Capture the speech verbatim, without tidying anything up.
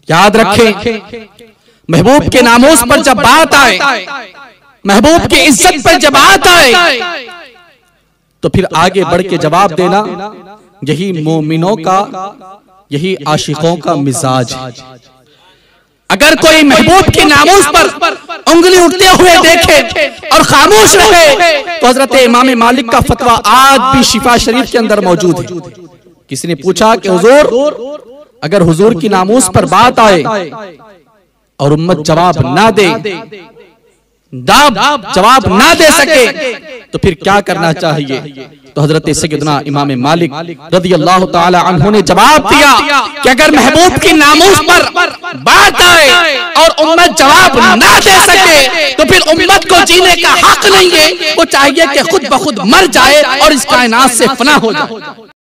याद रखें, महबूब के नामोस पर जब बात आए, महबूब की इज्जत पर जब बात आए, तो फिर आगे बढ़ के जवाब देना यही मोमिनों का, यही आशिकों का मिजाज है। अगर कोई महबूब के नामोस पर उंगली उठते हुए देखे और खामोश रहे, तो हजरत इमाम मालिक का फतवा आज भी शिफा शरीफ के अंदर मौजूद है। किसी ने पूछा कि हुजूर, अगर हुजूर की नामोस पर बात आए और उम्मत जवाब ना दे, जवाब ना दे सके, तो फिर क्या करना चाहिए? तो हजरत सैयदना इमाम मालिक रज़ियल्लाहु ताला अन्हु ने जवाब दिया कि अगर महबूब की नामूस पर बात आए और उम्मत जवाब ना दे सके, तो फिर उम्मत को जीने का हक नहीं है। वो चाहिए कि खुद ब खुद मर जाए और इस कायनात से फना हो जाए।